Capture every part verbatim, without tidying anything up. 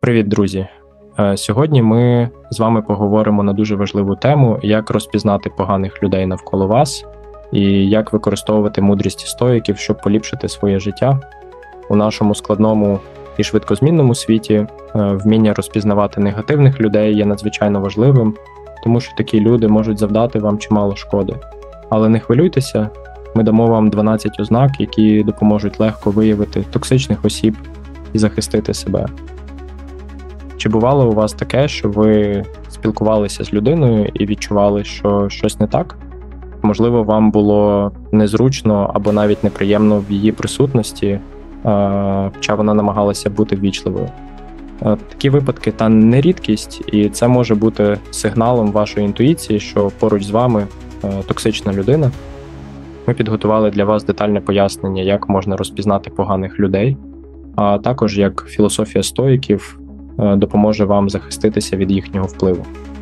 Привіт, друзі! Е, Сьогодні ми з вами поговоримо на дуже важливу тему, як розпізнати поганих людей навколо вас і як використовувати мудрість стоїків, щоб поліпшити своє життя. У нашому складному і швидкозмінному світі е, вміння розпізнавати негативних людей є надзвичайно важливим, тому що такі люди можуть завдати вам чимало шкоди. Але не хвилюйтеся, ми дамо вам дванадцять ознак, які допоможуть легко виявити токсичних осіб і захистити себе. Чи бувало у вас таке, що ви спілкувалися з людиною і відчували, що щось не так? Можливо, вам було незручно або навіть неприємно в її присутності, хоча вона намагалася бути ввічливою. Такі випадки – та не рідкість, і це може бути сигналом вашої інтуїції, що поруч з вами токсична людина. Ми підготували для вас детальне пояснення, як можна розпізнати поганих людей, а також як філософія стоїків допоможе вам захиститися від їхнього впливу.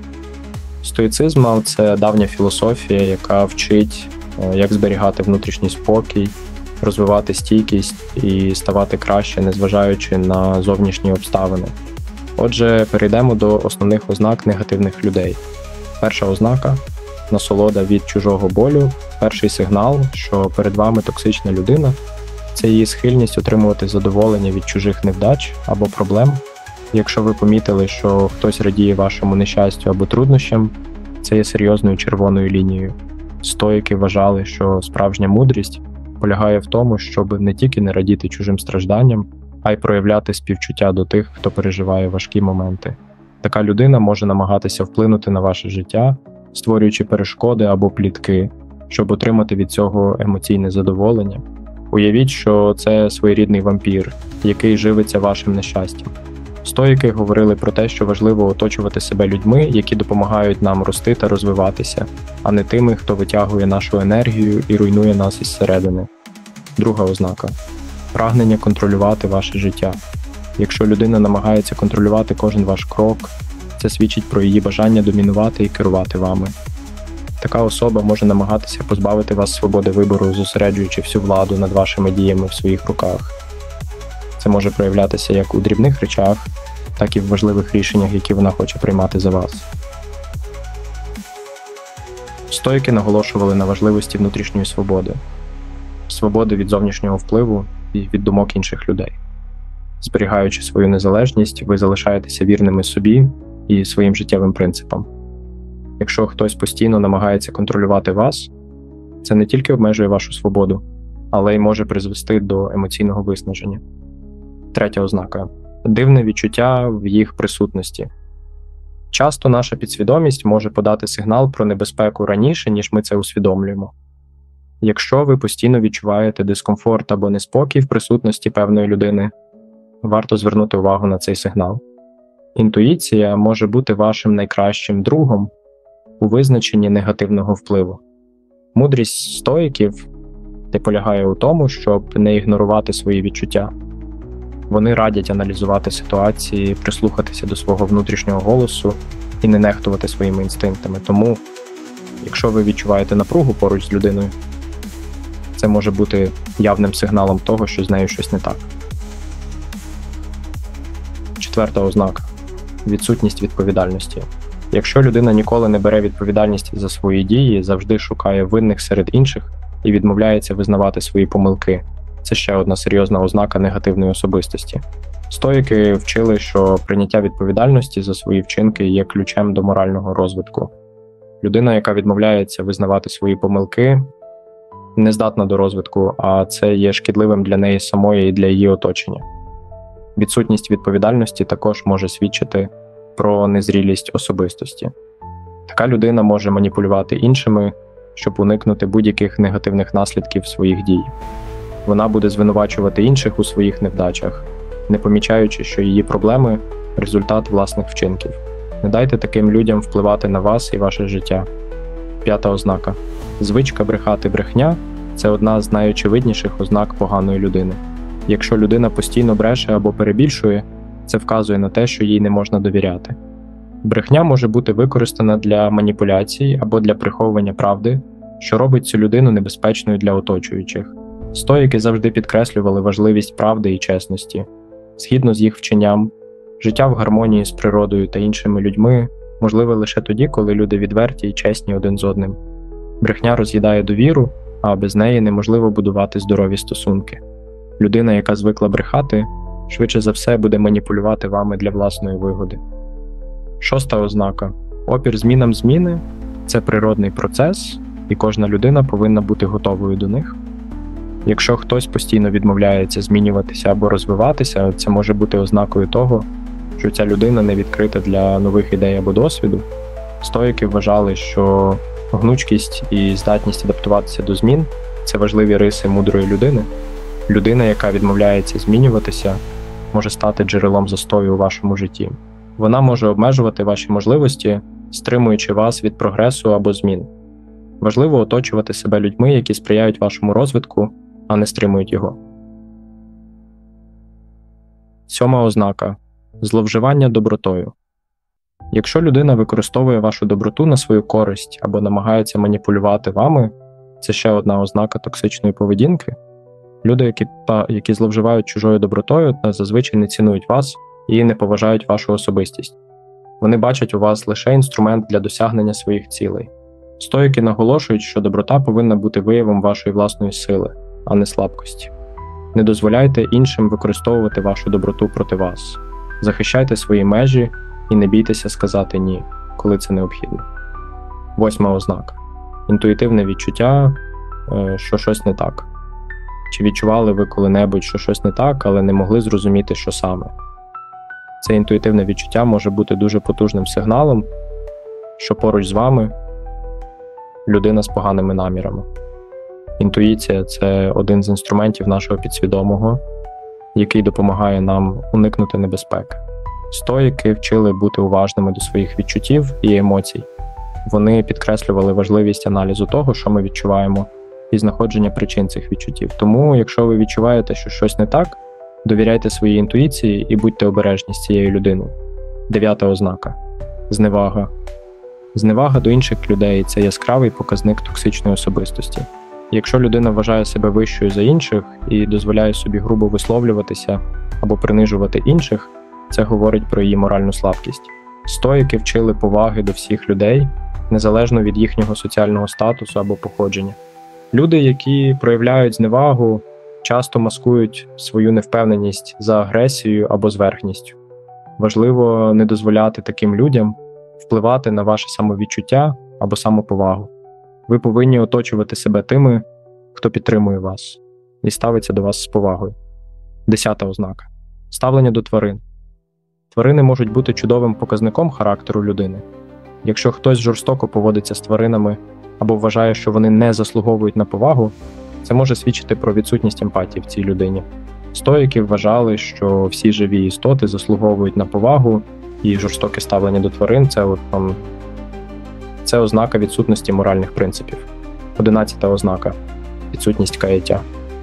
Стоїцизм – це давня філософія, яка вчить, як зберігати внутрішній спокій, розвивати стійкість і ставати краще, незважаючи на зовнішні обставини. Отже, перейдемо до основних ознак негативних людей. Перша ознака – насолода від чужого болю. Перший сигнал, що перед вами токсична людина – це її схильність отримувати задоволення від чужих невдач або проблем. Якщо ви помітили, що хтось радіє вашому нещастю або труднощам, це є серйозною червоною лінією. Стоїки вважали, що справжня мудрість полягає в тому, щоб не тільки не радіти чужим стражданням, а й проявляти співчуття до тих, хто переживає важкі моменти. Така людина може намагатися вплинути на ваше життя, створюючи перешкоди або плітки, щоб отримати від цього емоційне задоволення. Уявіть, що це своєрідний вампір, який живиться вашим нещастям. Стоїки говорили про те, що важливо оточувати себе людьми, які допомагають нам рости та розвиватися, а не тими, хто витягує нашу енергію і руйнує нас із середини. Друга ознака – прагнення контролювати ваше життя. Якщо людина намагається контролювати кожен ваш крок, це свідчить про її бажання домінувати і керувати вами. Така особа може намагатися позбавити вас свободи вибору, зосереджуючи всю владу над вашими діями в своїх руках. Це може проявлятися як у дрібних речах, так і в важливих рішеннях, які вона хоче приймати за вас. Стоїки наголошували на важливості внутрішньої свободи, свободи від зовнішнього впливу і від думок інших людей. Зберігаючи свою незалежність, ви залишаєтеся вірними собі і своїм життєвим принципам. Якщо хтось постійно намагається контролювати вас, це не тільки обмежує вашу свободу, але й може призвести до емоційного виснаження. Третя ознака – дивне відчуття в їх присутності. Часто наша підсвідомість може подати сигнал про небезпеку раніше, ніж ми це усвідомлюємо. Якщо ви постійно відчуваєте дискомфорт або неспокій в присутності певної людини, варто звернути увагу на цей сигнал. Інтуїція може бути вашим найкращим другом у визначенні негативного впливу. Мудрість стоїків полягає у тому, щоб не ігнорувати свої відчуття. Вони радять аналізувати ситуації, прислухатися до свого внутрішнього голосу і не нехтувати своїми інстинктами. Тому, якщо ви відчуваєте напругу поруч з людиною, це може бути явним сигналом того, що з нею щось не так. Четверта ознака – відсутність відповідальності. Якщо людина ніколи не бере відповідальність за свої дії, завжди шукає винних серед інших і відмовляється визнавати свої помилки, це ще одна серйозна ознака негативної особистості. Стоїки вчили, що прийняття відповідальності за свої вчинки є ключем до морального розвитку. Людина, яка відмовляється визнавати свої помилки, не здатна до розвитку, а це є шкідливим для неї самої і для її оточення. Відсутність відповідальності також може свідчити про незрілість особистості. Така людина може маніпулювати іншими, щоб уникнути будь-яких негативних наслідків своїх дій. Вона буде звинувачувати інших у своїх невдачах, не помічаючи, що її проблеми – результат власних вчинків. Не дайте таким людям впливати на вас і ваше життя. П'ята ознака. Звичка брехати брехня – це одна з найочевидніших ознак поганої людини. Якщо людина постійно бреше або перебільшує, це вказує на те, що їй не можна довіряти. Брехня може бути використана для маніпуляцій або для приховування правди, що робить цю людину небезпечною для оточуючих. Стоїки завжди підкреслювали важливість правди і чесності. Згідно з їх вченням, Життя в гармонії з природою та іншими людьми можливе лише тоді, коли люди відверті і чесні один з одним. Брехня роз'їдає довіру, а без неї неможливо будувати здорові стосунки. Людина, яка звикла брехати, швидше за все буде маніпулювати вами для власної вигоди. Шоста ознака. Опір змінам зміни – це природний процес, і кожна людина повинна бути готовою до них. Якщо хтось постійно відмовляється змінюватися або розвиватися, це може бути ознакою того, що ця людина не відкрита для нових ідей або досвіду. Стоїки вважали, що гнучкість і здатність адаптуватися до змін – це важливі риси мудрої людини. Людина, яка відмовляється змінюватися, може стати джерелом застою у вашому житті. Вона може обмежувати ваші можливості, стримуючи вас від прогресу або змін. Важливо оточувати себе людьми, які сприяють вашому розвитку, а не стримують його. Сьома ознака. Зловживання добротою. Якщо людина використовує вашу доброту на свою користь або намагається маніпулювати вами, це ще одна ознака токсичної поведінки. Люди, які, та, які зловживають чужою добротою, зазвичай не цінують вас і не поважають вашу особистість. Вони бачать у вас лише інструмент для досягнення своїх цілей. Стоїки наголошують, що доброта повинна бути виявом вашої власної сили, а не слабкості. Не дозволяйте іншим використовувати вашу доброту проти вас. Захищайте свої межі і не бійтеся сказати «ні», коли це необхідно. Восьма ознака. Інтуїтивне відчуття, що щось не так. Чи відчували ви коли-небудь, що щось не так, але не могли зрозуміти, що саме? Це інтуїтивне відчуття може бути дуже потужним сигналом, що поруч з вами людина з поганими намірами. Інтуїція – це один з інструментів нашого підсвідомого, який допомагає нам уникнути небезпеки. Стоїки вчили бути уважними до своїх відчуттів і емоцій. Вони підкреслювали важливість аналізу того, що ми відчуваємо, і знаходження причин цих відчуттів. Тому, якщо ви відчуваєте, що щось не так, довіряйте своїй інтуїції і будьте обережні з цією людиною. Дев'ята ознака. Зневага. Зневага до інших людей – це яскравий показник токсичної особистості. Якщо людина вважає себе вищою за інших і дозволяє собі грубо висловлюватися або принижувати інших, це говорить про її моральну слабкість. Стоїки вчили поваги до всіх людей, незалежно від їхнього соціального статусу або походження. Люди, які проявляють зневагу, часто маскують свою невпевненість за агресією або зверхністю. Важливо не дозволяти таким людям впливати на ваше самовідчуття або самоповагу. Ви повинні оточувати себе тими, хто підтримує вас і ставиться до вас з повагою. Десята ознака. Ставлення до тварин. Тварини можуть бути чудовим показником характеру людини. Якщо хтось жорстоко поводиться з тваринами або вважає, що вони не заслуговують на повагу, це може свідчити про відсутність емпатії в цій людині. Стоїки вважали, що всі живі істоти заслуговують на повагу, і жорстоке ставлення до тварин – це, от, там, це ознака відсутності моральних принципів. Одинадцята ознака – відсутність каяття.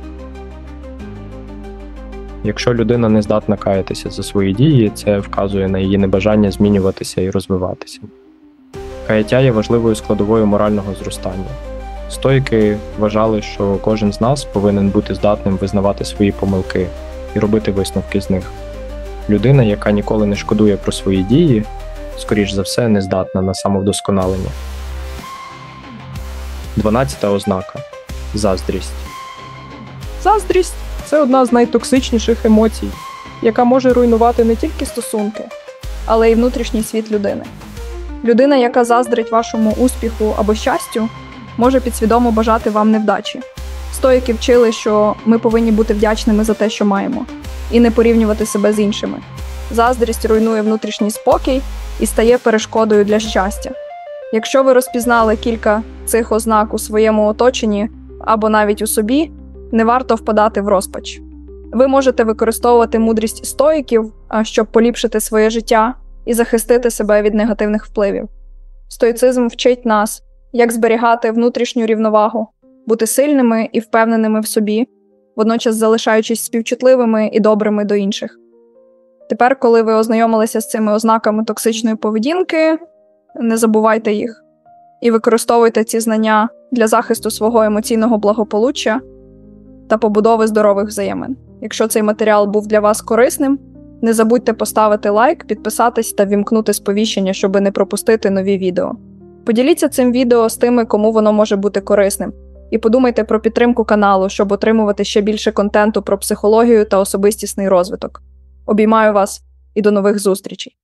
Якщо людина не здатна каятися за свої дії, це вказує на її небажання змінюватися і розвиватися. Каяття є важливою складовою морального зростання. Стоїки вважали, що кожен з нас повинен бути здатним визнавати свої помилки і робити висновки з них. Людина, яка ніколи не шкодує про свої дії, скоріш за все, не здатна на самовдосконалення. Дванадцята ознака – заздрість. Заздрість – це одна з найтоксичніших емоцій, яка може руйнувати не тільки стосунки, але й внутрішній світ людини. Людина, яка заздрить вашому успіху або щастю, може підсвідомо бажати вам невдачі. Стоїки вчили, що ми повинні бути вдячними за те, що маємо, і не порівнювати себе з іншими. Заздрість руйнує внутрішній спокій і стає перешкодою для щастя. Якщо ви розпізнали кілька цих ознак у своєму оточенні або навіть у собі, не варто впадати в розпач. Ви можете використовувати мудрість стоїків, щоб поліпшити своє життя і захистити себе від негативних впливів. Стоїцизм вчить нас, як зберігати внутрішню рівновагу, бути сильними і впевненими в собі, водночас залишаючись співчутливими і добрими до інших. Тепер, коли ви ознайомилися з цими ознаками токсичної поведінки, не забувайте їх і використовуйте ці знання для захисту свого емоційного благополуччя та побудови здорових взаємин. Якщо цей матеріал був для вас корисним, Не забудьте поставити лайк, підписатись та вімкнути сповіщення, щоб не пропустити нові відео. Поділіться цим відео з тими, кому воно може бути корисним. І подумайте про підтримку каналу, щоб отримувати ще більше контенту про психологію та особистісний розвиток. Обіймаю вас і до нових зустрічей!